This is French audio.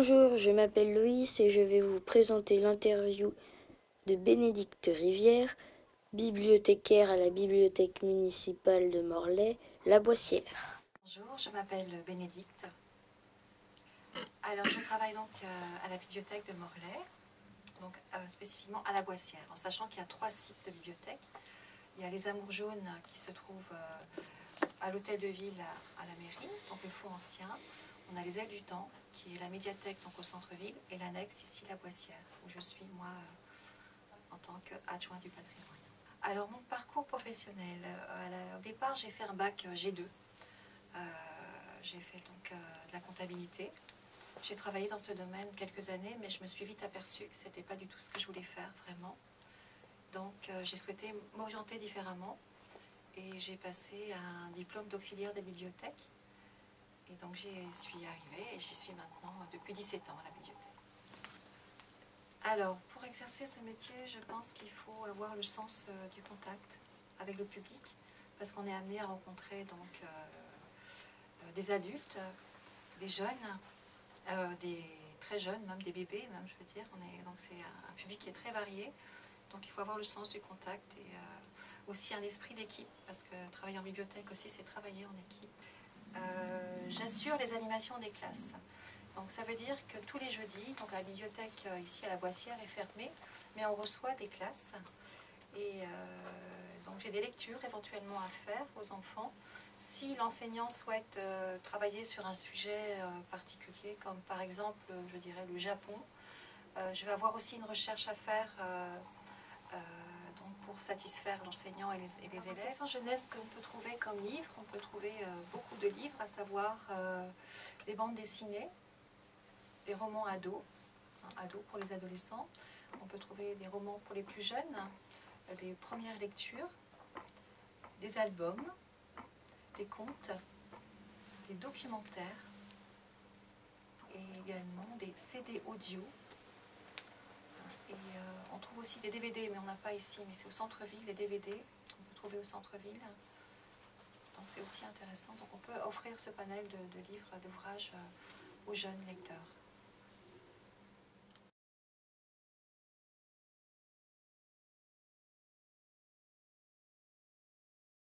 Bonjour, je m'appelle Loïs et je vais vous présenter l'interview de Bénédicte Rivière, bibliothécaire à la bibliothèque municipale de Morlaix, La Boissière. Bonjour, je m'appelle Bénédicte. Alors, je travaille donc à la bibliothèque de Morlaix, donc spécifiquement à La Boissière, en sachant qu'il y a 3 sites de bibliothèque. Il y a les Amours jaunes qui se trouvent à l'hôtel de ville à la mairie, donc le Faux Ancien. On a les Ailes du Temps, qui est la médiathèque donc au centre-ville, et l'annexe ici, La Boissière, où je suis moi en tant qu'adjoint du patrimoine. Alors, mon parcours professionnel, au départ, j'ai fait un bac G2. J'ai fait donc de la comptabilité. J'ai travaillé dans ce domaine quelques années, mais je me suis vite aperçue que ce n'était pas du tout ce que je voulais faire, vraiment. Donc j'ai souhaité m'orienter différemment et j'ai passé un diplôme d'auxiliaire des bibliothèques. Et donc j'y suis arrivée et j'y suis maintenant depuis 17 ans à la bibliothèque. Alors, pour exercer ce métier, je pense qu'il faut avoir le sens du contact avec le public, parce qu'on est amené à rencontrer donc des adultes, des jeunes, des très jeunes, même des bébés, même je veux dire. Donc c'est un public qui est très varié. Donc il faut avoir le sens du contact et aussi un esprit d'équipe, parce que travailler en bibliothèque aussi, c'est travailler en équipe. J'assure les animations des classes. Donc ça veut dire que tous les jeudis, donc la bibliothèque ici à la Boissière est fermée, mais on reçoit des classes. Et donc j'ai des lectures éventuellement à faire aux enfants. Si l'enseignant souhaite travailler sur un sujet particulier, comme par exemple, je dirais, le Japon, je vais avoir aussi une recherche à faire donc pour satisfaire l'enseignant et les élèves. La section jeunesse qu'on peut trouver comme livre, on peut trouver beaucoup de livres, à savoir des bandes dessinées, des romans ados, ados pour les adolescents. On peut trouver des romans pour les plus jeunes, des premières lectures, des albums, des contes, des documentaires et également des CD audio. Et on trouve aussi des DVD, mais on n'a pas ici, mais c'est au centre-ville, les DVD qu'on peut trouver au centre-ville. Donc c'est aussi intéressant. Donc on peut offrir ce panel de livres, d'ouvrages aux jeunes lecteurs.